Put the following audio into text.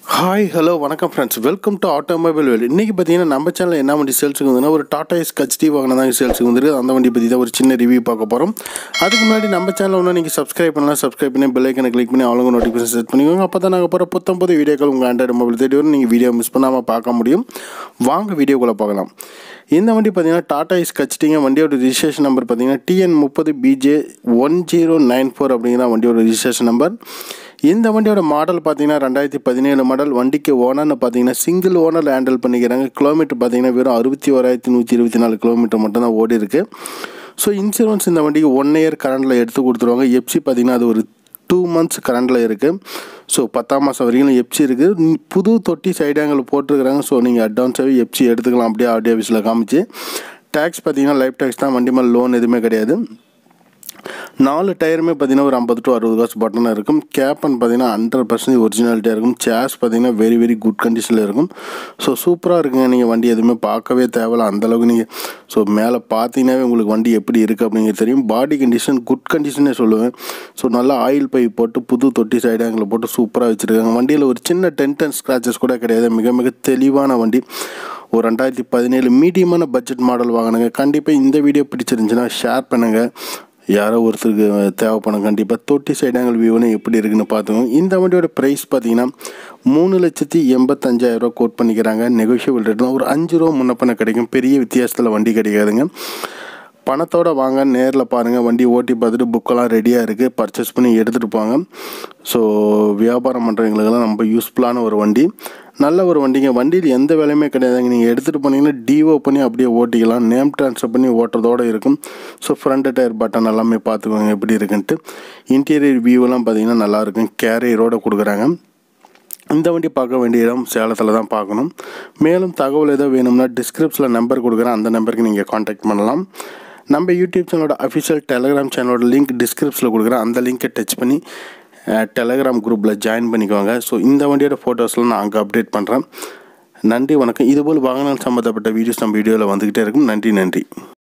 Hi hello வணக்கம் friends, welcome to automobile Vel. இன்றைக்கி பார்த்தீங்கன்னா நம்ம சேனலில் என்ன வண்டி சேல்ஸுக்கு வந்துன்னா ஒரு டாடா எஸ் ஹெச்டி வாங்கினா தான் சேல்ஸுக்கு வந்துருக்கு. அந்த வண்டி பற்றி தான் ஒரு சின்ன ரிவ்யூ பார்க்க போகிறோம். அதுக்கு முன்னாடி நம்ம சேனலில் ஒன்று நீங்கள் சப்ஸ்கிரைப் பண்ணி பெல் ஐக்கனை கிளிக் பண்ணி அவ்வளோ நோட்டிஃபிகேஷன் செட் பண்ணிக்கோங்க. அப்போ தான் நாங்கள் போகிற புத்தம்பது வீடியோக்கள் உங்கள் ஆண்ட்ராய்டு மொபைல் தேடி வரும். நீங்கள் வீடியோ மிஸ் பண்ணாமல் பார்க்க முடியும். வாங்க வீடியோக்குள்ளே பார்க்கலாம். இந்த வண்டி பார்த்தீங்கன்னா டாடா எஸ் ஹெச்டிங்க. வண்டியோட ரிஜிஸ்ட்ரேஷன் நம்பர் பார்த்தீங்கன்னா TN30BJ1094 அப்படிங்கிற வண்டியோட ரிஜிஸ்ட்ரேஷன் நம்பர். இந்த வண்டியோட மாடல் பார்த்தீங்கன்னா 2017 மாடல். வண்டிக்கு ஓனர்னு பார்த்தீங்கன்னா சிங்கிள் ஓனர் ஹேண்டில் பண்ணிக்கிறாங்க. கிலோமீட்டர் பார்த்தீங்கன்னா வெறும் 61,124 கிலோமீட்டர் மட்டும்தான் ஓடி இருக்குது. ஸோ இன்சூரன்ஸ் இந்த வண்டிக்கு 1 இயர் கரண்டில் எடுத்து கொடுத்துருவாங்க. எஃப்சி பார்த்தீங்கன்னா அது ஒரு 2 months கரண்டில் இருக்குது. ஸோ 10ஆம் மாதம் வரைக்கும் எஃப்சி இருக்குது. புது தொட்டி சைடு ஆங்கிள் போட்டிருக்கிறாங்க. ஸோ நீங்கள் அட்வான்ஸாகவே எஃப்சி எடுத்துக்கலாம் அப்படியே ஆர்டி ஆஃபீஸில் காமிச்சு. டேக்ஸ் பார்த்தீங்கன்னா லைஃப் டேக்ஸ் தான், வண்டி மேலே லோன் எதுவுமே கிடையாது. 4 டயருமே பார்த்தீங்கன்னா ஒரு 50 to 60 காசு பட்டனாக இருக்கும். கேப்னு பார்த்தீங்கன்னா 100% ஒரிஜினாலிட்டியாக இருக்கும். சேர்ஸ் பார்த்தீங்கன்னா வெரி குட் கண்டிஷனில் இருக்கும். ஸோ சூப்பராக இருக்குங்க. நீங்கள் வண்டி எதுவுமே பார்க்கவே தேவையில்ல, அந்தளவுக்கு நீங்கள் ஸோ மேலே பார்த்தீங்கன்னாவே உங்களுக்கு வண்டி எப்படி இருக்குது அப்படிங்கிறது தெரியும். பாடி கண்டிஷன் குட் கண்டிஷனே சொல்லுவேன். ஸோ நல்லா ஆயில் பைப் போட்டு புது தொட்டி சைடு ஆங்கிள் போட்டு சூப்பராக வச்சுருக்காங்க. வண்டியில் ஒரு சின்ன டென்ட் அண்ட் ஸ்க்ராச்சஸ் கூட கிடையாது. மிக தெளிவான வண்டி. ஒரு 2017 மீடியமான பட்ஜெட் மாடல் வாங்கினாங்க. கண்டிப்பாக இந்த வீடியோ பிடிச்சிருந்துச்சுன்னா ஷேர் பண்ணுங்கள். யாரோ ஒருத்தருக்கு தேவைப்படும். கண்டிப்பாக தொட்டி சைடு ஆங்கிள் வியூன்னு எப்படி இருக்குன்னு பார்த்துக்கோங்க. இந்த வண்டியோட ப்ரைஸ் பார்த்தீங்கன்னா 3,85,000 கோட் பண்ணிக்கிறாங்க. நெகோஷியபிள் ரேட் தான். ஒரு 5 ரூபா முன்ன பண்ண கிடைக்கும். பெரிய வித்தியாசத்தில் வண்டி கிடைக்காதுங்க. பணத்தோடு வாங்க, நேரில் பாருங்கள். வண்டி ஓட்டி பார்த்துட்டு புக்கெல்லாம் ரெடியாக இருக்குது. பர்ச்சேஸ் பண்ணி எடுத்துகிட்டு போங்க. ஸோ வியாபாரம் பண்ணுறவங்களுக்கெல்லாம் ரொம்ப யூஸ்ஃபுல்லான ஒரு வண்டி, நல்ல ஒரு வண்டிங்க. வண்டியில் எந்த வேலையுமே கிடையாதுங்க. நீங்கள் எடுத்துகிட்டு போனீங்கன்னா டிஓ பண்ணி அப்படியே ஓட்டிக்கலாம். நேம் ட்ரான்ஸ்ஃபர் பண்ணி ஓட்டுறதோடு இருக்கும். ஸோ ஃப்ரண்ட் டயர் பட்டன் எல்லாமே பார்த்துக்கோங்க எப்படி இருக்குன்ட்டு. இன்டீரியர் வியூவெல்லாம் பார்த்தீங்கன்னா நல்லாயிருக்கும். கேரியரோடு கொடுக்குறாங்க. இந்த வண்டி பார்க்க வேண்டிய இடம் சேலத்தில் தான் பார்க்கணும். மேலும் தகவல் ஏதோ வேணும்னா டிஸ்கிரிப்ஷனில் நம்பர் கொடுக்குறேன். அந்த நம்பருக்கு நீங்கள் காண்டாக்ட் பண்ணலாம். நம்ம யூடியூப் சேனலோட அஃபிஷியல் டெலகிராம் சேனலோட லிங்க் டிஸ்கிரிப்ஷனில் கொடுக்குறேன். அந்த லிங்க்கை டச் பண்ணி டெலகிராம் குரூப்பில் ஜாயின் பண்ணிக்கோங்க. ஸோ இந்த வண்டியோட ஃபோட்டோஸ்லாம் நான் அங்கே அப்டேட் பண்ணுறேன். நன்றி, வணக்கம். இதுபோல் வாகனம் சம்மந்தப்பட்ட வீடியோஸ் நம்ம வீடியோவில் வந்துக்கிட்டே இருக்கும். நன்றி.